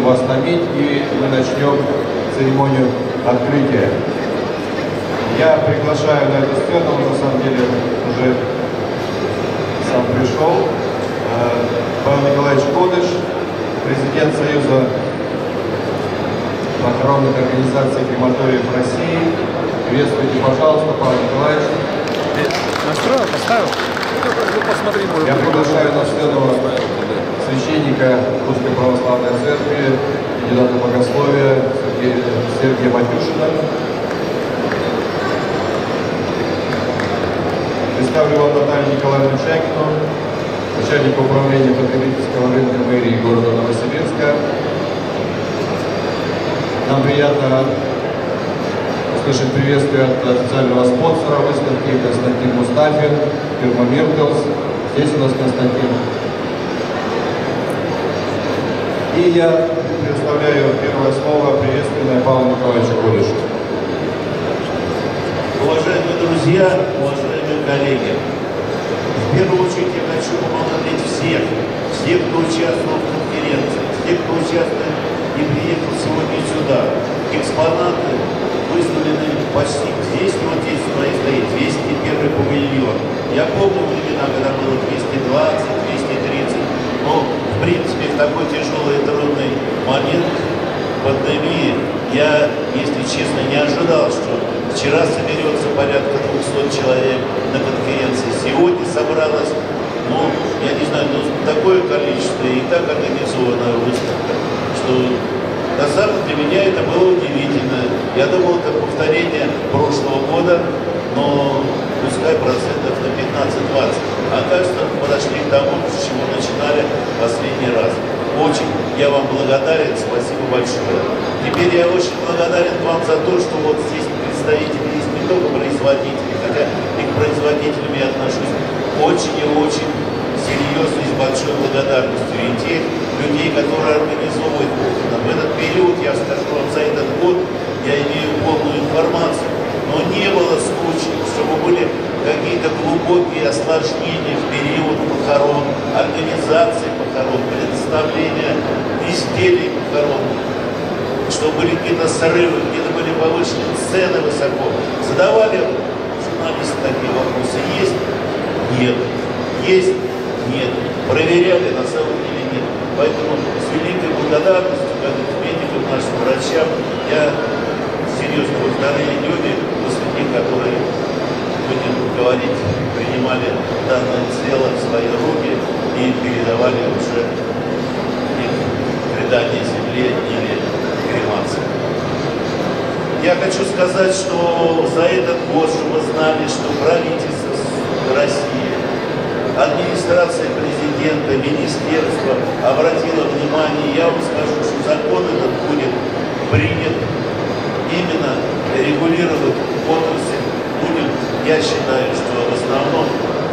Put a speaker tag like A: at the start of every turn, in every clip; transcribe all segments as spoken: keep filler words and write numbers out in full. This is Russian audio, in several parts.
A: будем вас томить, и мы начнем церемонию открытия. Я приглашаю на эту сцену, на самом деле уже сам пришел, Павел Николаевич Кодыш, президент Союза похоронных организаций крематориев России. Приветствуйте, пожалуйста, Павел Николаевич.
B: Настроил, поставил? Посмотри,
A: Я приглашаю на сцену священника Русской Православной Церкви, кандидата богословия Сергея, Сергея Матюшина. Представлю вам Наталью Николаевну Чакину, начальника управления потребительского рынка мэрии города Новосибирска. Нам приятно услышать приветствие от официального спонсора выставки Константин Мустафин, фирма Мирклс. Здесь у нас Константин. И я предоставляю первое слово приветственное Павлу Николаевичу Кодышу.
C: Уважаемые друзья, уважаемые коллеги, в первую очередь я хочу поблагодарить всех, всех, кто участвовал в конференции, всех, кто участвует и приехал сегодня сюда. Экспонаты выставлены почти здесь, вот здесь свои стоит двести первый павильон. Я помню времена, когда было двести двадцать, двести тридцать, но в принципе в такой тяжелый и трудный момент пандемии я, если честно, не ожидал, что вчера соберется порядка двухсот человек на конференции. Сегодня собралось, ну, я не знаю, ну, такое количество и так организованная выставка, что на самом деле для меня это было удивительно. Я думал, это повторение прошлого года, но пускай процентов на пятнадцать-двадцать. А кажется, мы подошли к тому, с чего начинали последний раз. Очень я вам благодарен, спасибо большое. Теперь я очень благодарен вам за то, что вот здесь представители есть не только производители, хотя и к производителям я отношусь очень и очень серьезно и с большой благодарностью. И тех людей, которые организовывают кухню. В этот период, я скажу вам, за этот год я имею полную информацию, но не было случаев, чтобы были какие-то глубокие осложнения в период похорон, организации похорон, предоставления изделий похорон, что были какие-то срывы, где-то были повышены цены высоко. Задавали журналисты такие вопросы. Есть? Нет. Есть? Нет. Проверяли? На самом деле нет. Поэтому с великой благодарностью к медикам, нашим врачам, я серьезно во вторые люди, после них, которые, будем говорить, принимали данное дело в свои руки и передавали уже их предание земле или кремации. Я хочу сказать, что за этот год, чтобы вы знали, что правительство России, администрация президента, министерство обратило внимание, я вам скажу, что закон этот будет принят именно регулировать отрасль. Будем, я считаю, что в основном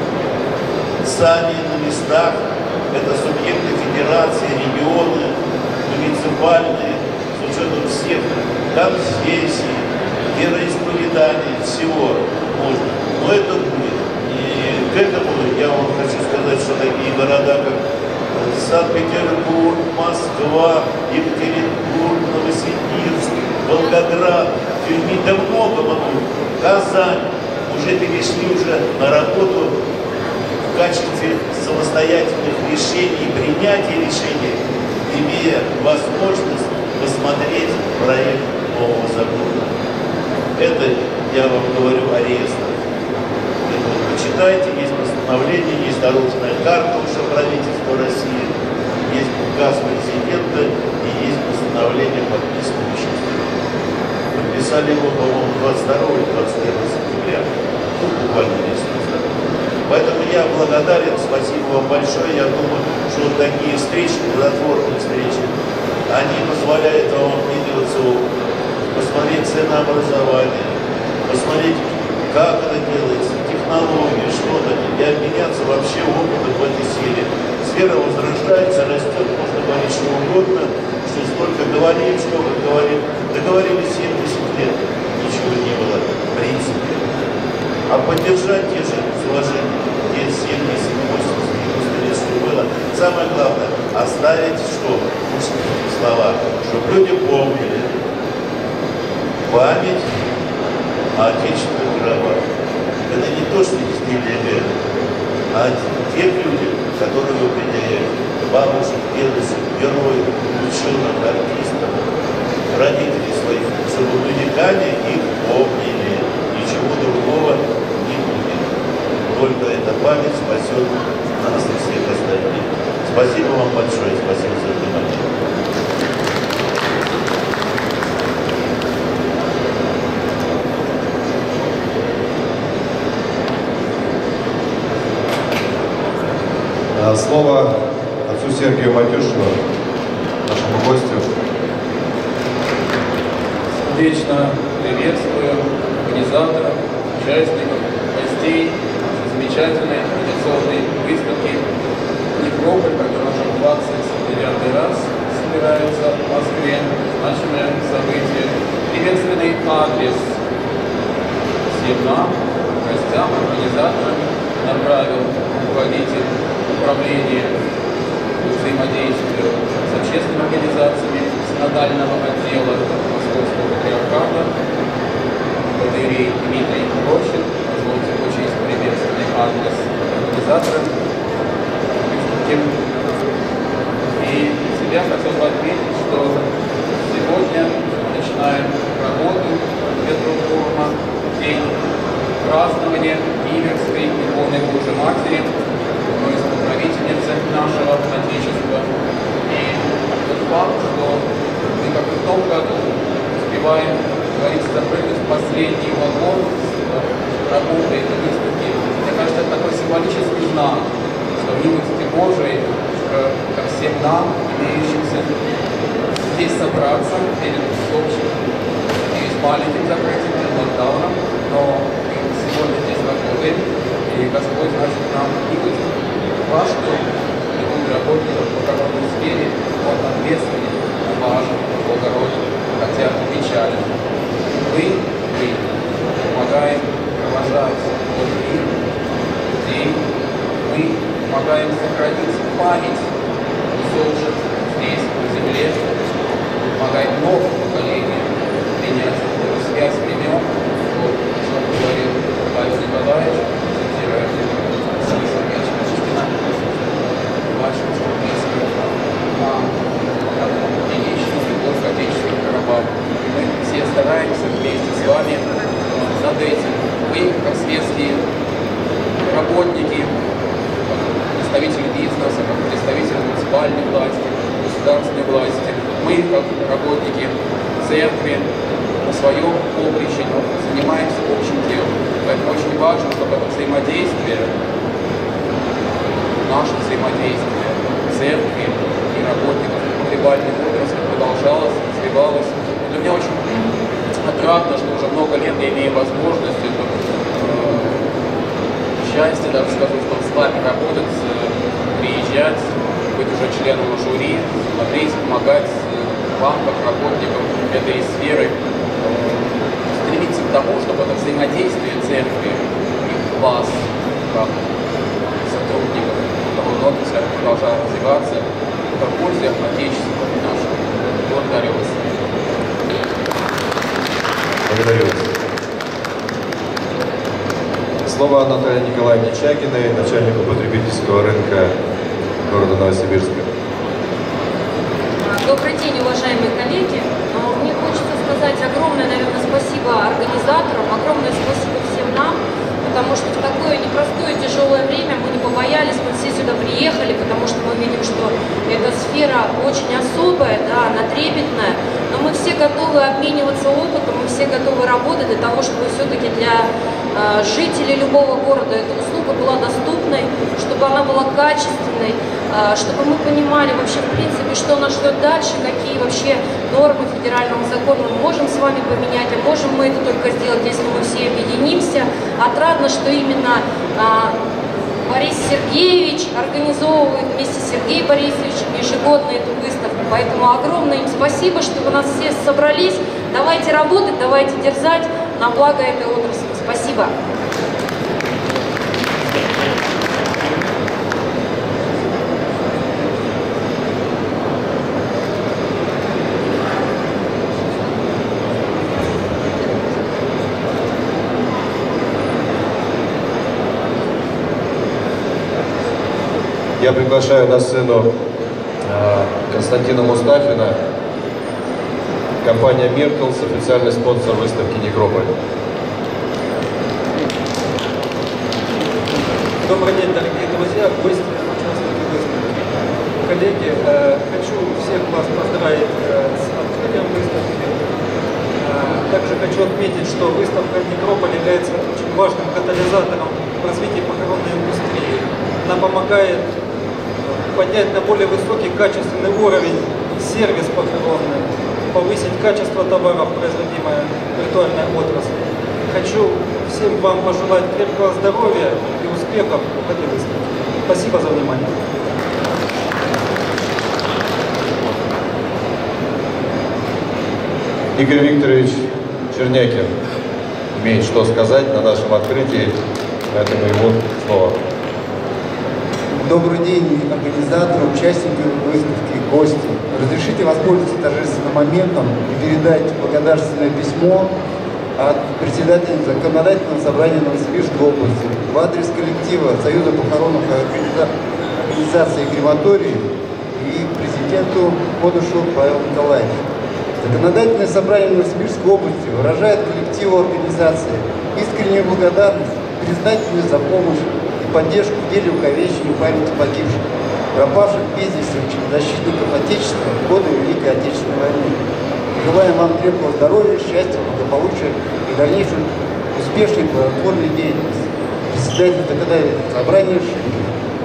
C: сами на местах, это субъекты федерации, регионы, муниципальные, с учетом всех конфессий, вероисповеданий, всего можно. Но это будет. И к этому я вам хочу сказать, что такие города, как Санкт-Петербург, Москва, Екатеринбург, Новосибирск, Волгоград, Тюмень, да много-много, Казань, уже перешли уже на работу в качестве самостоятельных решений, принятия решений, имея возможность посмотреть проект нового закона. Это я вам говорю о реестрах. Почитайте, есть постановление, есть дорожная карта уже правительства России, есть указ президента и есть постановление, подписанное еще. Подписали его, по-моему, двадцать второго или двадцать первого сентября. Ну, буквально месяц назад. Поэтому я благодарен, спасибо вам большое. Я думаю, что вот такие встречи, плодотворные встречи, они позволяют вам обмениваться, посмотреть ценообразование, посмотреть, как это делается, технологии, что-то, и обменяться вообще опытом в этой сфере. Сфера возрождается, растет, можно говорить что угодно, что сколько говорим, что мы говорим. Договорили семьдесят лет, ничего не было, в принципе. А поддержать те же сложения, те семьдесят, восемьдесят, девяносто лет, что было, самое главное, оставить что? слова, чтобы люди помнили память о отечественных гробах. Это не то, что изделие веры, а тех людей, которые вы определяете, бабушек, дедушек, героев, ученых, артистов, родителей своих, чтобы веками их помнили. Ничего другого не будет. Только эта память спасет нас и всех остальных. Спасибо вам большое, спасибо за внимание.
A: Слово отцу Сергию Матюшину, нашему гостю.
D: Сердечно приветствую организаторов, участников, гостей замечательной традиционной выставки «Некрополь», которая уже двадцать девятый раз собирается в Москве. Значимое событие. Приветственный адрес всем нам, гостям, организаторам направил руководитель управления по взаимодействию с общественными организациями синодального отдела Московского патриархата Владимир Дмитрий Рощин. Позвольте получить приветственный адрес организаторам выставки. И себя хотел бы отметить, что сегодня начинаем работу Петру-форума, день празднования Иверской иконы Божьей Матери, одной из покровительниц нашего Отечества. И тот факт, что мы, как и в том году, успеваем, как говорится, запрыгнуть в последний вагон с работой этой выставки, мне кажется, это такой символический знак, что милости Божией ко всем нам, имеющимся здесь собраться перед общим, и с маленьким закрытием, перед локдауном, но мы сегодня здесь работаем, и Господь, значит, нам милость. Ваш дом, и он работает в похоронной сфере, он ответственен, важен, благороден, хотя печален. Вы, вы помогаем провожать тот мир, людей, мы помогаем сохранить память усопших здесь, на земле, помогаем новым поколениям принять эту связь времен, о чем говорил Павел Николаевич, цитируя Сергея Сергеевича Чистина, вашим ступицким нам, как единичным любовь к отечественным гробам. Мы все стараемся вместе с вами над этим. Вы, как светские работники, как представители бизнеса, как представители муниципальной власти, государственной власти, мы, как работники церкви, на своем поприще занимаемся общим делом. Поэтому очень важно, чтобы это взаимодействие, наше взаимодействие церкви и работников погребальной отрасли продолжалось, развивалось. Для меня очень отрадно, что уже много лет я имею возможность, это э, счастье, даже скажу, что с вами работать, э, приезжать, быть уже членом жюри, смотреть, помогать э, вам, как работникам этой сферы, э, стремиться к тому, чтобы это взаимодействие церкви и вас, как сотрудников того отрасли, продолжало развиваться в пользу Отечества нашего. Благодарю вас.
A: Благодарю вас. Слово Наталье Николаевне Чагиной, начальнику потребительского рынка города Новосибирска.
E: Добрый день, уважаемые коллеги. Мне хочется сказать огромное, наверное, спасибо организаторам, огромное спасибо всем нам, потому что в такое непростое, тяжелое время мы не побоялись, мы все сюда приехали, потому что мы видим, что эта сфера очень особая, да, она трепетная, но мы все готовы обмениваться опытом, мы все готовы работать для того, чтобы все-таки для э, жителей любого города эта услуга была доступной, чтобы она была качественной, э, чтобы мы понимали вообще, в принципе, что нас ждет дальше, какие вообще нормы федерального закона мы можем с вами поменять, а можем мы это только сделать, если мы все объединимся. Отрадно, что именно а, Борис Сергеевич организовывает вместе с Сергеем Борисовичем ежегодно эту выставку. Поэтому огромное им спасибо, что вы нас все собрались. Давайте работать, давайте дерзать на благо этой отрасли. Спасибо.
A: Я приглашаю на сцену Константина Мустафина, компания Миртлс, официальный спонсор выставки Некрополь.
F: Добрый день, дорогие друзья, гости, участники выставки. Коллеги, э, хочу всех вас поздравить э, с открытием выставки. Э, также хочу отметить, что выставка Некрополь является очень важным катализатором в развитии похоронной индустрии. Она помогает поднять на более высокий качественный уровень сервис похоронный, повысить качество товаров, производимой виртуальной отрасли. Хочу всем вам пожелать крепкого здоровья и успехов в этой выставке. Спасибо за внимание.
A: Игорь Викторович Чернякин имеет что сказать на нашем открытии, поэтому ему слово.
G: Добрый день, организаторы, участники выставки, гости. Разрешите воспользоваться торжественным моментом и передать благодарственное письмо от председателя законодательного собрания Новосибирской области в адрес коллектива Союза похоронных организаций и крематорий и президенту Подушу Павелу Николаевичу. Законодательное собрание Новосибирской области выражает коллективу организации искреннюю благодарность, признательность за помощь и поддержку в деле увековечения памяти погибших, пропавших без вести защитников Отечества в годы Великой Отечественной войны. Желаем вам крепкого здоровья, счастья, благополучия и дальнейшей успешной плодотворной деятельности. Председатель законодательного собрания Шипкин.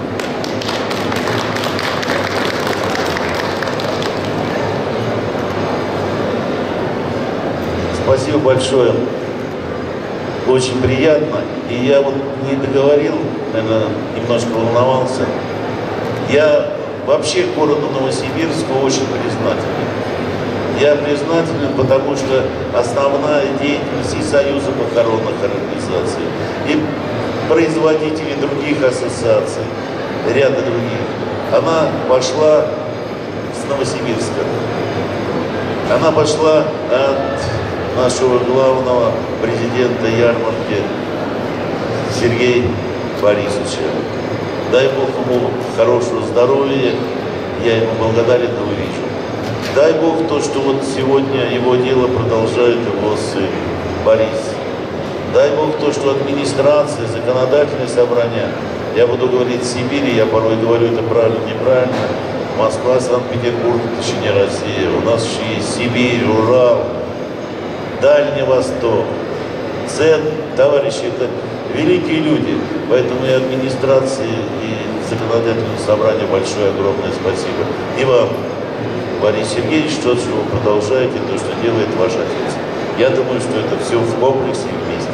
C: Спасибо большое. Очень приятно. И я вот не договорил, наверное, немножко волновался. Я вообще городу Новосибирску очень признателен. Я признателен, потому что основная деятельность и Союза похоронных организаций, и производителей других ассоциаций, ряда других, она пошла с Новосибирска. Она пошла от нашего главного президента ярмарки Сергея Борисовича. Дай Бог ему хорошего здоровья, я ему благодарен и увижу. Дай Бог то, что вот сегодня его дело продолжает его сын Борис. Дай Бог то, что администрация, законодательное собрание, я буду говорить Сибири, я порой говорю это правильно, неправильно, Москва, Санкт-Петербург, это еще не Россия, у нас еще есть Сибирь, Урал, Дальний Восток, Цен, товарищи, это великие люди, поэтому и администрации, и законодательному собранию большое, огромное спасибо. И вам, Борис Сергеевич, то, что вы продолжаете, то, что делает ваш отец. Я думаю, что это все в комплексе и вместе.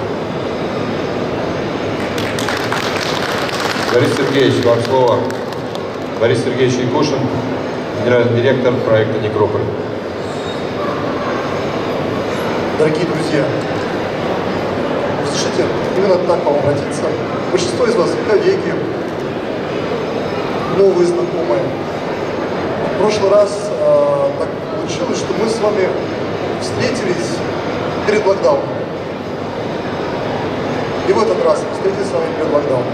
A: Борис Сергеевич, вам слово. Борис Сергеевич Якушин, генеральный директор проекта «Некрополь».
H: Дорогие друзья, разрешите именно так к вам обратиться. Большинство из вас коллеги, новые знакомые. В прошлый раз э, так получилось, что мы с вами встретились перед локдауном. И в этот раз встретились с вами перед локдауном.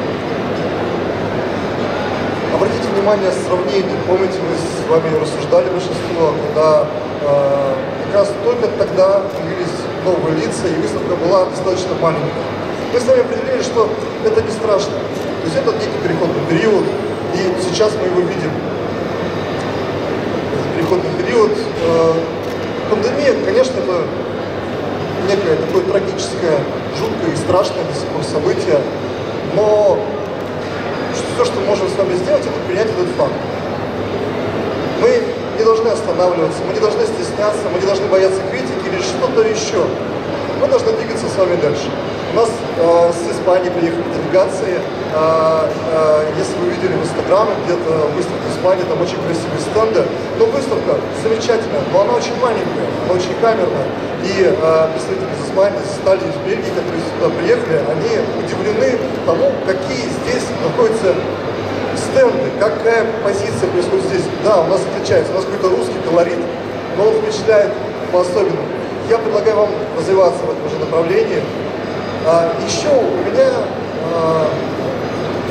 H: Обратите внимание, сравнение. Помните, мы с вами рассуждали большинство, когда э, как раз только тогда появились новые лица, и выставка была достаточно маленькая. Мы с вами определили, что это не страшно. То есть это некий переходный период, и сейчас мы его видим. Переходный период. Э, пандемия, конечно, это некое такое трагическое, жуткое и страшное до сих пор событие, но все, что мы можем с вами сделать, это принять этот факт. Мы не должны останавливаться, мы не должны стесняться, мы не должны бояться критики или что-то еще. Мы должны двигаться с вами дальше. У нас э, с Испании приехали делегации. Э, э, если вы видели в Инстаграме, где-то выставка в Испании, там очень красивые стенды. Но выставка замечательная, но она очень маленькая, она очень камерная. И э, представители из Испании, из Италии, из Бельгии, которые сюда приехали, они удивлены тому, какие здесь находятся стенды, какая позиция происходит здесь. Да, у нас отличается, у нас какой-то русский колорит, но он впечатляет по-особенному. Я предлагаю вам развиваться в этом же направлении. А, еще у меня, а,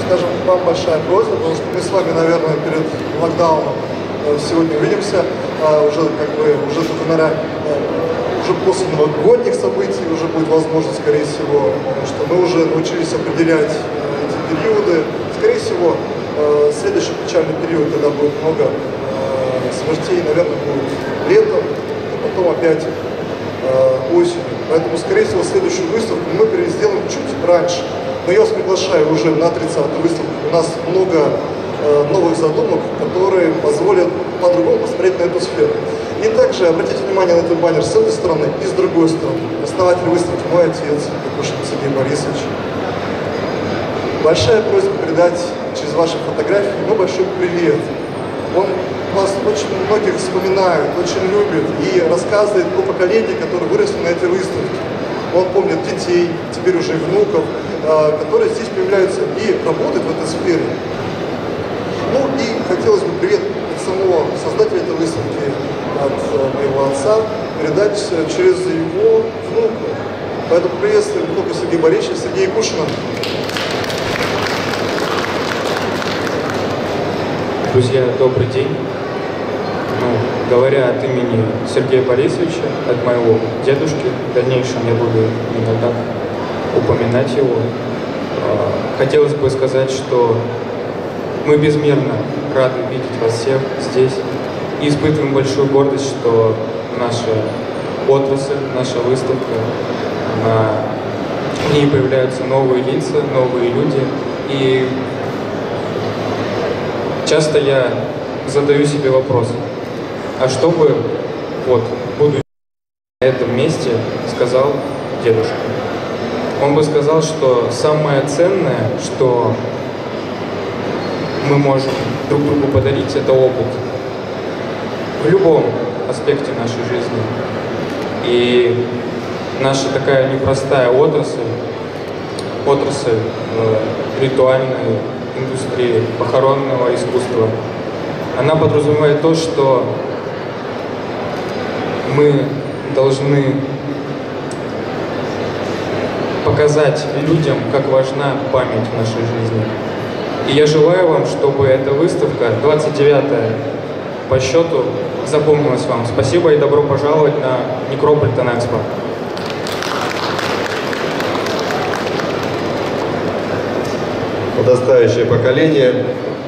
H: скажем, вам большая просьба, потому что мы с вами, наверное, перед локдауном сегодня увидимся, уже как бы, уже, наверное, уже после новогодних событий уже будет возможность, скорее всего, что мы уже научились определять эти периоды. Скорее всего, следующий печальный период, когда будет много смертей, наверное, будет летом, и потом опять осенью. Поэтому, скорее всего, следующую выставку мы сделаем чуть раньше. Но я вас приглашаю уже на тридцатую выставку. У нас много э, новых задумок, которые позволят по-другому посмотреть на эту сферу. И также обратите внимание на этот баннер с этой стороны и с другой стороны. Основатель выставки мой отец, Якушин Сергей Борисович. Большая просьба передать через ваши фотографии ему большой привет. Он вас очень многих вспоминает, очень любит и рассказывает про поколение, которое выросло на этой выставке. Он помнит детей, теперь уже и внуков, которые здесь появляются и работают в этой сфере. Ну и хотелось бы привет от самого создателя этой выставки, от моего отца, передать через его внука. Поэтому приветствуем внука Сергея Борисовича, Сергея Якушина.
I: Друзья, добрый день. Ну, говоря от имени Сергея Борисовича, от моего дедушки, в дальнейшем я буду иногда упоминать его, хотелось бы сказать, что мы безмерно рады видеть вас всех здесь и испытываем большую гордость, что наша отрасль, наша выставка, на... в ней появляются новые лица, новые люди. И часто я задаю себе вопрос, а что бы, вот, будучи на этом месте, сказал дедушка? Он бы сказал, что самое ценное, что мы можем друг другу подарить, это опыт в любом аспекте нашей жизни. И наша такая непростая отрасль, отрасль э, ритуальной индустрии, похоронного искусства, она подразумевает то, что мы должны показать людям, как важна память в нашей жизни. И я желаю вам, чтобы эта выставка, двадцать девятая по счету, запомнилась вам. Спасибо и добро пожаловать на Necropolitan Expo.
A: Подрастающее поколение.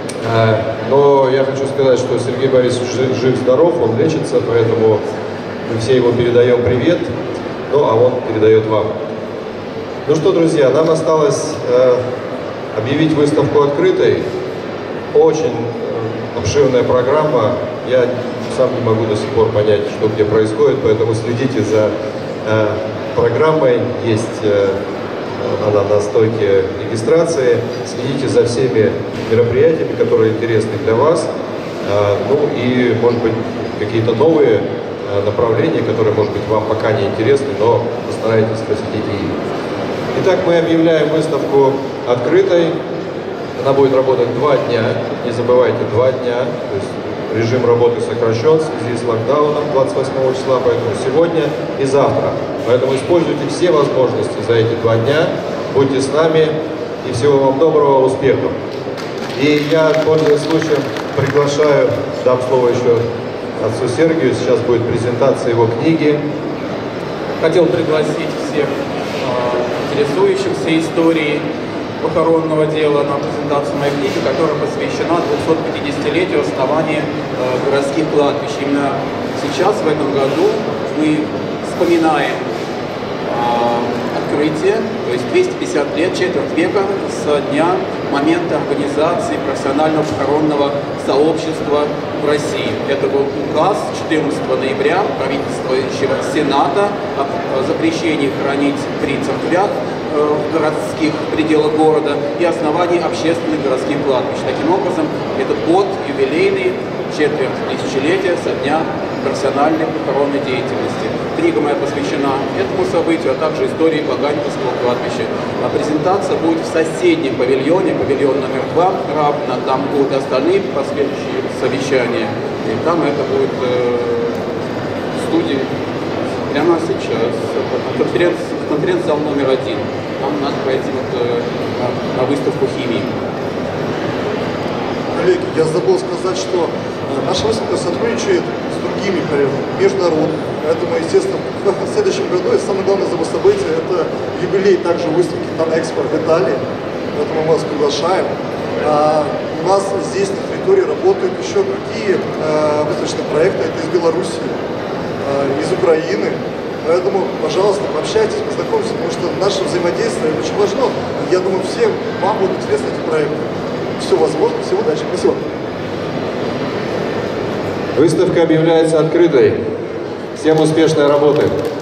A: Но я хочу сказать, что Сергей Борисович жив-здоров, он лечится, поэтому мы все его передаем привет, ну а он передает вам. Ну что, друзья, нам осталось э, объявить выставку открытой. Очень э, обширная программа. Я сам не могу до сих пор понять, что где происходит, поэтому следите за э, программой. Есть э, она на стойке регистрации. Следите за всеми мероприятиями, которые интересны для вас. Э, ну и, может быть, какие-то новые э, направления, которые, может быть, вам пока не интересны, но постарайтесь посетить их. Итак, мы объявляем выставку открытой. Она будет работать два дня. Не забывайте, два дня. То есть режим работы сокращен в связи с локдауном двадцать восьмого числа, поэтому сегодня и завтра. Поэтому используйте все возможности за эти два дня. Будьте с нами. И всего вам доброго, успехов. И я, пользуясь случаем, приглашаю, дам слово еще отцу Сергию. Сейчас будет презентация его книги.
D: Хотел пригласить всех интересующихся историей похоронного дела на презентацию моей книги, которая посвящена двухсот пятидесятилетию основания э, городских кладбищ. Именно сейчас, в этом году, мы вспоминаем э, открытие, то есть двести пятьдесят лет, четверть века со дня момента организации профессионального похоронного сообщества в России. Это был указ четырнадцатого ноября правительствующего Сената о запрещении хранить при церквях в городских пределах города и основании общественных городских кладбищ. Таким образом, этот год юбилейный, четверть тысячелетия со дня профессиональной похоронной деятельности. Книга моя посвящена этому событию, а также истории Баганьковского кладбища. А презентация будет в соседнем павильоне, павильон номер два, равно там будут остальные последующие совещания. И там это будет э, в студии прямо сейчас, конференц, конференц-зал номер один. Там надо пройти вот, э, на выставку химии.
H: коллеги, я забыл сказать, что наша выставка сотрудничает с другими проектами, международными. Поэтому, естественно, в следующем году, и самое главное событие, это юбилей также выставки Танэкспо в Италии. Поэтому мы вас приглашаем. А у нас здесь на территории работают еще другие э, выставочные проекты. Это из Беларуси, э, из Украины. Поэтому, пожалуйста, пообщайтесь, познакомьтесь, потому что наше взаимодействие очень важно. Я думаю, всем вам будут интересны эти проекты. Все возможно, всего удачи. Спасибо.
A: Выставка объявляется открытой. Всем успешной работы!